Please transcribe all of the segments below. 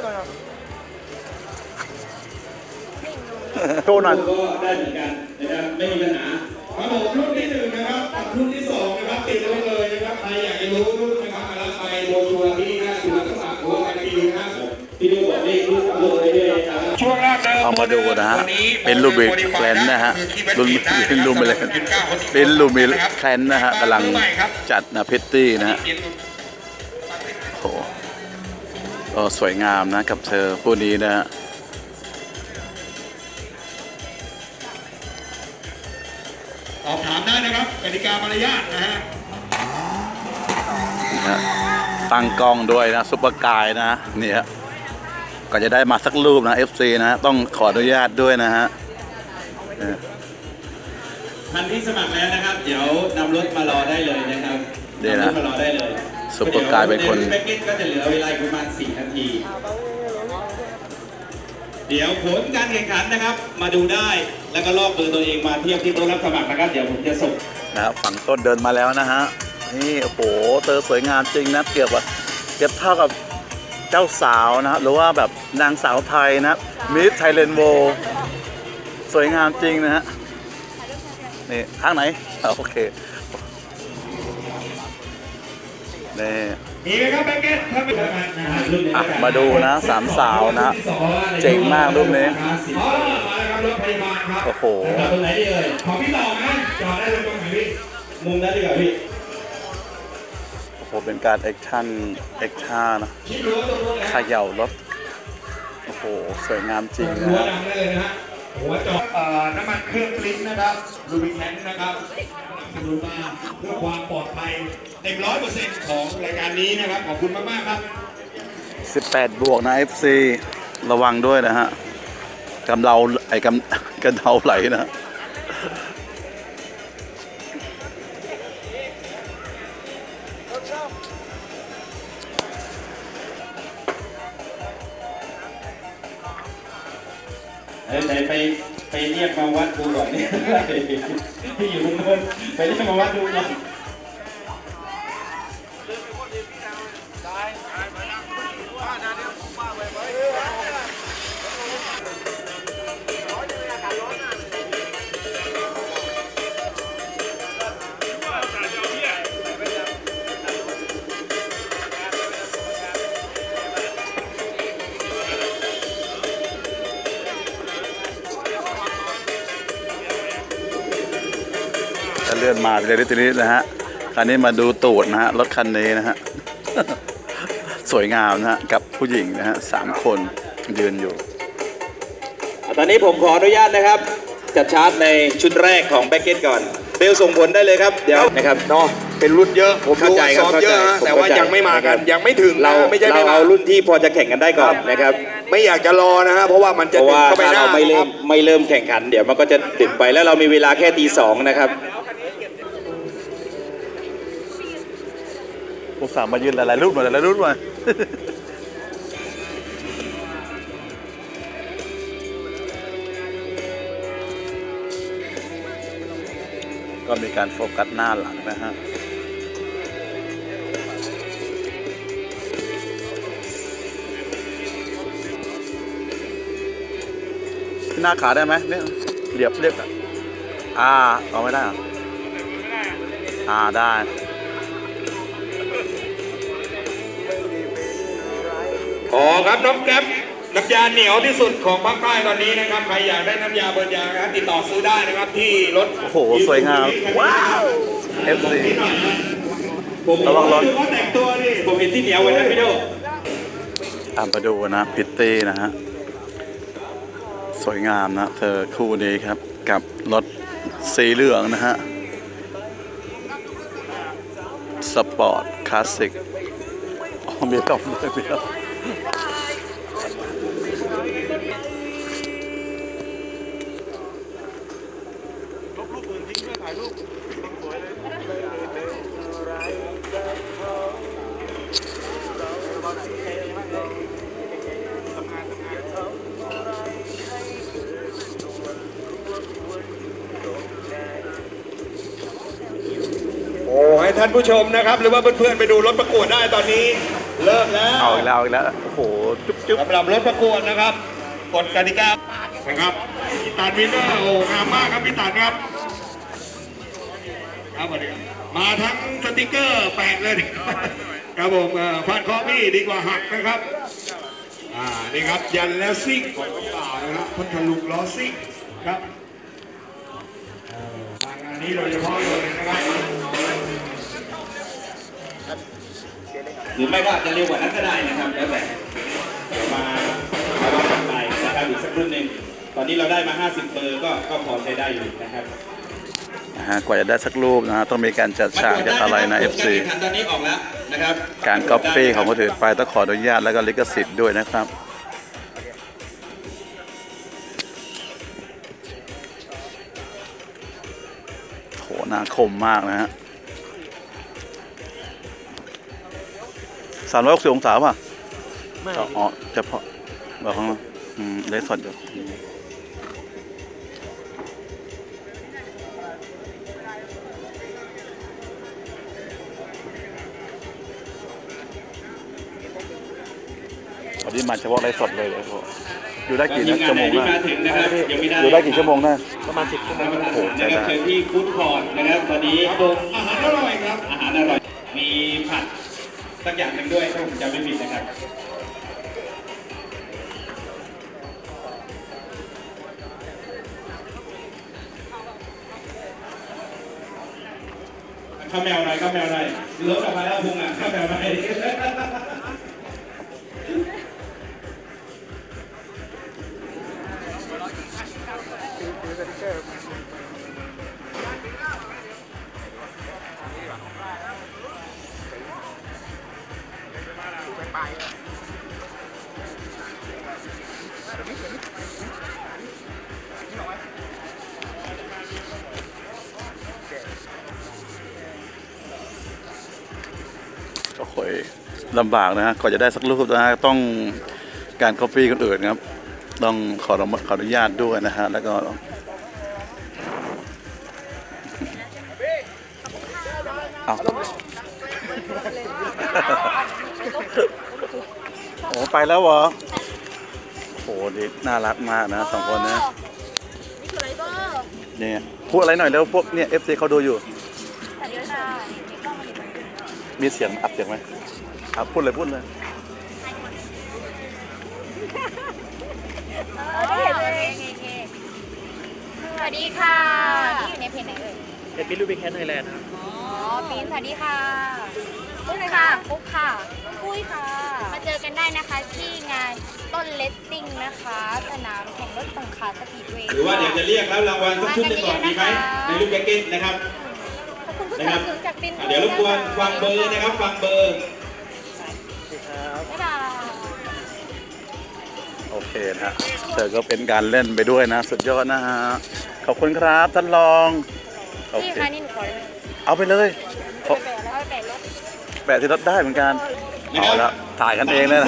โชว์หน่อยก็ได้เหมือนกันนะครับไม่มีปัญหาครับผมรุ่นที่1นะครับกับรุ่นที่2นะครับติดไว้เลยนะครับใครอยากจะรู้รุ่นนะครับมารับไปโบชัวร์ที่หน้าจุฬาลงกรณ์โอ้ยดีนะครับพี่ดูบอกนี่รุ่นเลยช่วงแรกเอามาดูนะฮะเป็นลูบิแคลนนะฮะเป็นลูมิเป็นลูมิแคลนนะฮะกำลังจัดนะพิตตี้นะฮะโอ้ก็สวยงามนะกับเธอผู้นี้นะฮะสอบถามได้นะครับกติกามารยาทนะฮะตั้งกล้องด้วยนะซุปเปอร์กายนะเนี่ยก็จะได้มาสักรูปนะ FC นะต้องขออนุญาตด้วยนะฮะท่านที่สมัครแล้วนะครับเดี๋ยวนำรถมารอได้เลยนะครับนำรถมารอได้เลยซุปเปอร์กายเป็นคนแพ็กเกจก็จะเหลือเวลาประมาณ4 นาทีเดี๋ยวผลการแข่งขันนะครับมาดูได้แล้วก็ลอกเบอร์ตัวเองมาเทียบที่โต๊ะรับสมัครนะครับเดี๋ยวผมจะส่งนะครับฝั่งต้นเดินมาแล้วนะฮะนี่โอ้โหเธอสวยงามจริงนะเทียบเท่ากับเจ้าสาวนะครับหรือว่าแบบนางสาวไทยนะมิสไทยแลนด์โวสวยงามจริงนะฮะนี่ข้างไหนโอเคนี่มีไหมครับแบ็กเก็ตถ้าไม่มาดูนะสามสาวนะเจ๋งมากรูปนี้มาแล้วครับรถพยาบาลครับโอ้โหจอดตรงไหนดีเลยขอพี่ต่อนะจอดได้เลยตรงไหนพี่มุมนั้นดีกว่าพี่โอ้โหเป็นการแอคชั่นนะขย่ารถโอ้โหสวยงามจริงนะหัวดังได้เลยนะฮะหัวจอดน้ำมันเครื่องปริ้นนะครับลูบิแคนนะครับดูมาเพื่อความปลอดภัยเต็ม100%ของรายการนี้นะครับขอบคุณมากๆครับ 18 บวกนะ FC ระวังด้วยนะฮะกำเดาไหลนะไปเรียกมาวัดดูก่อนนี่ที่อยู่ตรงนู้นไปเรียกมาวัดดูก่อนเลื่อนมาเลยทีนี้นะฮะคันนี้มาดูตูดนะฮะรถคันนี้นะฮะสวยงามนะฮะกับผู้หญิงนะฮะ3 คนยืนอยู่ตอนนี้ผมขออนุญาตนะครับจัดชาร์จในชุดแรกของแบ็กเก็ตก่อนเบลส่งผลได้เลยครับเดี๋ยวนะครับเนาะเป็นรุ่นเยอะผมเข้าใจครับเยอะแต่ว่ายังไม่มากันยังไม่ถึงเราไม่ใช่เอารุ่นที่พอจะแข่งกันได้ก่อนนะครับไม่อยากจะรอนะฮะเพราะว่ามันจะเข้าไปหน้าไม่เริ่มแข่งขันเดี๋ยวมันก็จะติดไปแล้วเรามีเวลาแค่ตี 2นะครับผมสามมายืนหลายๆรุ่นมาก็มีการโฟกัสหน้าหลังนะฮะหน้าขาได้ไหมเนี่ยเรียบเอาไม่ได้หรอได้ขอครับน้ำแก๊ปน้ำยาเหนียวที่สุดของภาคใต้ตอนนี้นะครับใครอยากได้น้ำยาเบิร์นยางนะครับติดต่อซื้อได้นะครับที่รถโอ้โหสวยงามว้าว FC ระวังรถแต่งตัวดิผมเห็นที่เหนียวไว้นะพี่โดมาดูนะพิตตี้นะฮะสวยงามนะเธอคู่นี้ครับกับรถสีเหลืองนะฮะสปอร์ตคลาสสิกมีต้องเลยเดียวให้ท่านผู้ชมนะครับหรือว่าเพื่อนๆไปดูรถประกวดได้ตอนนี้เริ่มแล้วเอาอีกแล้วโหจุ๊บสำหรับรถประกวดนะครับกฎกติกานะครับพี่ตันวินเนอร์โอ้งามมากครับพี่ตันครับครับสวัสดีครับมาทั้งสติกเกอร์แปะเลยครับผมฟาดเคอพี่ดีกว่าหักนะครับนี่ครับยันแล้วซิ่งของเปล่านะครับพัทลุงล้อซิ่งครับทางานนี้โดยเฉพาะเลยนะครับหรือไม่ก็อาจจะเร็วกว่านั้นก็ได้นะครับแล้วแต่เดี๋ยวมาวัดกันไปนะครับอีกสักรุ่นหนึ่งตอนนี้เราได้มา50เบอร์ก็พอใช้ได้อยู่นะครับกว่าจะได้สักรูปนะฮะต้องมีการจัดฉากจัดอะไรนะ FC ตอนนี้ออกแล้วนะครับการก๊อปปี้ของคนอื่นไปต้องขออนุญาตแล้วก็ลิขสิทธิ์ด้วยนะครับโหหน้าคมมากนะฮะ360 องศาป่ะไม่อ๋อเฉพาะแบบข้างล่างได้สดอยู่วันนี้มาเฉพาะไลฟ์สดเลยเลยอยู่ได้กี่ชั่วโมงนะอยู่ได้กี่ชั่วโมงนะประมาณ10 ชั่วโมงโอ้โหใช่ได้เชิญที่ฟู้ดคอร์ทนะครับตอนนี้อาหารอร่อยครับอาหารอร่อยมีผัดสักอย่างหนึ่งด้วยถ้าผมจำไม่ผิดนะครับข้าวแมวอะไรข้าวแมวอะไรรถออกมาแล้วพุงอ่ะข้าวแมวอะไรโอ้โหลำบากนะฮะก่อนจะได้สักรูปนะฮะต้องการก๊อปปี้คนอื่นครับต้องขออนุญาตด้วยนะฮะแล้วก็เอาโอ้ไปแล้วเหรอโอ้ดีน่ารักมากนะ2 คนนะเนี่ยพูดอะไรหน่อยแล้วพวกเนี่ย FC เขาดูอยู่มีเสียงอัดเสียงไหมพูดเลยพูดเลยสวัสดีค่ะที่อยู่ในเพจไหนเอ่ยเป็นปีรูบิแคนไทยแลนด์ครับอ๋อปีนสวัสดีค่ะปุ๊กค่ะปุ๊กค่ะปุ้ยค่ะมาเจอกันได้นะคะที่งานต้นเลสซิ่งนะคะสนามแข่งรถสงขลาสปีดเวย์หรือว่าเดี๋ยวจะเรียกแล้วรางวัลสักชุดหนึ่งก่อนดีไหมในรูปแจ็คเก็ตนะครับนะครับเดี๋ยวรบกวนฟังเบอร์นะครับฟังเบอร์บ๊ายบายโอเคนะฮะเธอก็เป็นการเล่นไปด้วยนะสุดยอดนะฮะขอบคุณครับท่านรองโอเคเอาไปเลยแปะที่รถได้เหมือนกันเอาแล้วถ่ายกันเองเลยนะ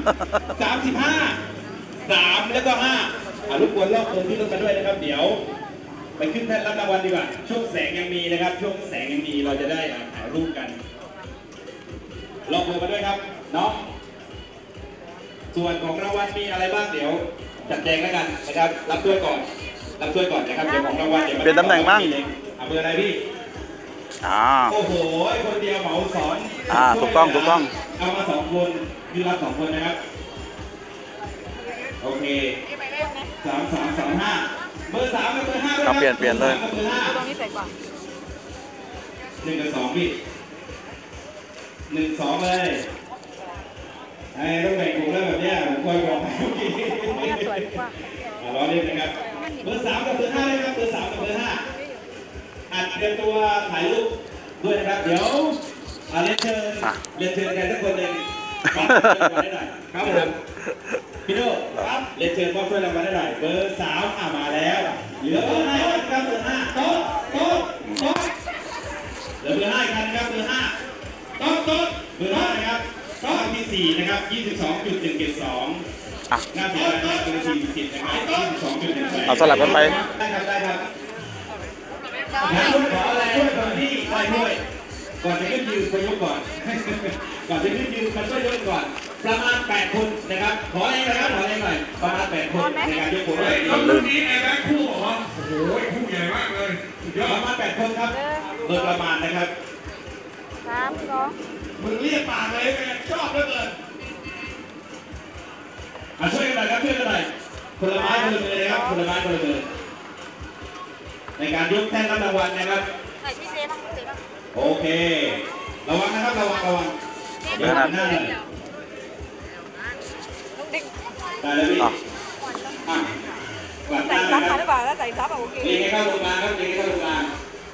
35 3แล้วก็5รบกวนรอบคนที่รถมาด้วยนะครับเดี๋ยวไปขึ้นแท่นรับรางวัลดีกว่าช่วงแสงยังมีนะครับช่วงแสงยังมีเราจะได้ถ่ายรูปกันรอบคนมาด้วยครับเนาะส่วนของรางวัลมีอะไรบ้างเดี๋ยวจัดแจงแล้วกันนะครับรับถ้วยก่อนนะครับเดี๋ยวของรางวัลเป็นตำแหน่งบ้างเบอร์อะไรพี่โอ้โหคนเดียวเหมาสอนถูกต้องเอามา2 คนพี่รับ2 คนนะครับโอเค3325เบอร์3กับเบอร์5ด้วยครับเปลี่ยนเลยตรงนี้ใส่กว่า 1 กับ 2พี่1 2เลยไอ้ต้องแบ่งกลุ่มแล้วแบบนี้ผมเคยบอกไปเมื่อกี้สวยกว่าล้อเล่นนะครับเบอร์3กับเบอร์5เลยครับเบอร์3กับเบอร์5อัดเตรียมตัวถ่ายรูปด้วยนะครับเดี๋ยวเรียนเชิญกันสักคนหนึ่งครับผมพี่โน่ครับเรียนเชิญมอบถ้วยรางวัลได้หน่อยเบอร์3มาแล้วเหลือเบอร์5ครับเบอร์5โต๊ะเหลือเบอร์5กันครับเบอร์5โต๊ะเบอร์5นะครับโต๊ะที่4นะครับ 22.172หน้าที่ได้เบอร์40นะครับ 22.1 เอาสลับกันไปได้ครับขออะไรด้วยก่อนที่ได้ด้วยก่อนจะขึ้นยืนไปยกก่อนจะขึ้นยืนมันก็ยกก่อนประมาณ8คนนะครับขอเองนะครับขอเองหน่อยประมาณ8คนในการยกโผล่เฮ้ยรถรุ่นนี้แอร์แบ็คคู่เหรอโอ้โหคู่ใหญ่มากเลยสุดยอปดระมาณ8คนครับโดยประมาณนะครับ 3 2 มึงเรียกปากเลยไงชอบเหลือเกินช่วยกันหน่อยครับช่วยกันหน่อยคนละไม้คนละมือนะครับคนละไม้คนละมือในการยกแท่นรับรางวัลนะครับไหนพี่เซบ้างพี่เซบ้างโอเคระวังนะครับระวังเดี๋ยวหันหน้าหน่อยลูกเด็กได้แล้วพี่กลับใส่ด้านซันะบคมารับหรือเปล่าถ้าใส่ซับอะโอเคตีให้เข้าตรงกลางครับตีให้เข้าตรงกลาง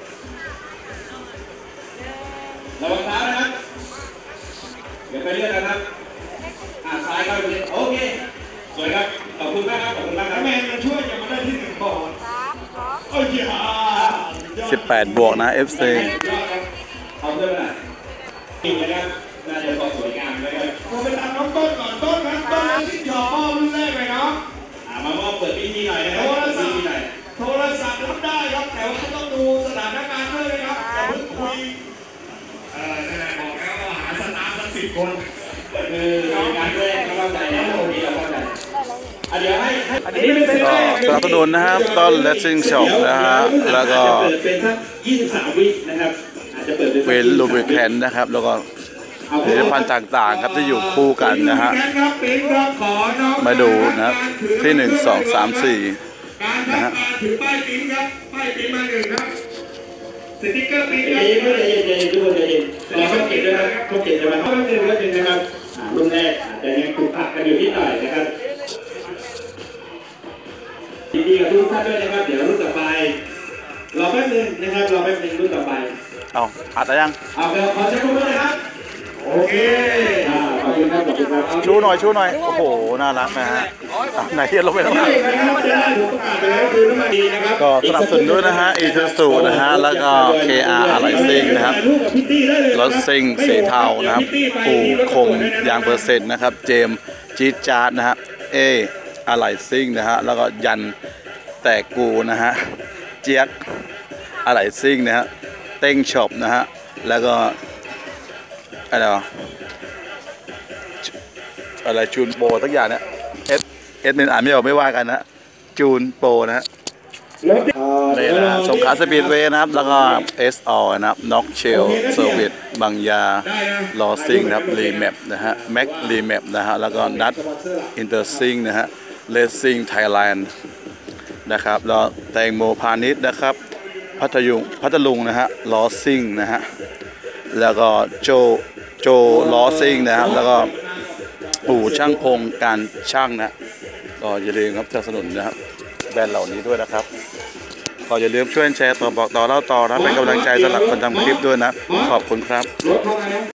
ระวังเท้านะครับเดี๋ยวไปเรื่อยนะครับซ้ายเข้าไปเลยโอเคสวยครับขอบคุณมากครับขอบคุณมากคแล้รัวบแมนมันช่วยอย่ามาได้ที่1ก่อน 3 2 โอ้ยอย่า 18 บวกนะ FC เอาเพื่อนมากินนะครับน่าจะพอสวยงามนะครับเราไปตามน้องต้นก่อนต้นครับต้นเลยที่จอรุ่นแรกเลยเนาะมามอบเปิดพิธีหน่อยนะครับเปิดพิธีหน่อยโทรศัพท์รับได้ครับแต่ว่าต้องดูสถานการณ์ด้วยนะครับอย่าเพิ่งคุยนั่นแหละบอกแล้วว่าหาสตาร์สัก10 คนคืองานแรกเข้าใจนะตรงนี้เราเข้าใจเดี๋ยวให้อันนี้เป็นก็สนับสนุนนะครับต้น Racing Shop นะฮะแล้วก็เปิดเป็นสัก23 วินะครับอาจจะเปิดเป็นเวนลูบิแคนนะครับแล้วก็ผลิตภัณฑ์ต่างๆครับที่อยู่คู่กันนะฮะมาดูนะครับที่ 1 2 3 4 การทำการถือป้ายปิ๊งครับป้ายปิ๊งมา1ครับสติ๊กเกอร์ปิ๊งคเย็รับนๆเย็นๆทุกคนเย็นๆรอเขาเก็บด้วยนะเขาเก็บจะมาเขาเก็บด้วยนะครับรุ่นแรกอาจจะยังถูกผักกันอยู่นิดหน่อยนะครับยินดีกับทุกท่านด้วยนะครับเดี๋ยวรุ่นต่อไปรอแป๊บนึงนะครับรอแป๊บนึงรุ่นต่อไปเอาอัดได้ยังเอาเดี๋ยวขอเช็คมือนะครับโอเคขอบคุณครับขอบคุณครับชูหน่อยชูหน่อย โอ้โห น่ารักนะฮะอ่ะไหนที่ลงไปแล้วนี่นะครับจะได้ผมประกาศไปแล้วคือน้ำมันดีนะครับก็สนับสนุนด้วยนะฮะอีทูสูนะฮะแล้วก็ KR อะไรซิ่งนะครับรถซิ่งสีเทานะครับปูคมยางเปอร์เซ็นต์นะครับเจมจี๊ดจาร์ดนะฮะอะไรซิ่งนะฮะแล้วก็ยันแต่กูนะฮะเจี๊ยกอะไรซิ่งนะฮะเต้งช็อปนะฮะแล้วก็อะไรจูนโปรสักอย่างเนี่ยเอสอ่านไม่ออกไม่ว่ากันนะจูนโปรนะฮะนี่นะสงขลาสปีดเวย์นะครับแล้วก็ SR นะครับน็อกเชลเซอร์วิสบางยาลอซิงนะครับรีแมปนะฮะแม็กรีแมปนะฮะแล้วก็นัทอินเตอร์ซิงนะฮะเลสซิงไทยแลนด์นะครับแล้วแตงโมพาณิชย์นะครับพัทลุงนะฮะลอซิงนะฮะแล้วก็โจลอซิงนะครับแล้วก็ปู่ช่างพงการช่างนะก็อย่าลืมครับสนับสนุนนะครับแบรนด์เหล่านี้ด้วยนะครับก็อย่าลืมช่วยแชร์ต่อบอกต่อเล่าต่อนะเป็นกำลังใจสำหรับคนทำคลิปด้วยนะขอบคุณครับรถเข้ามาแล้ว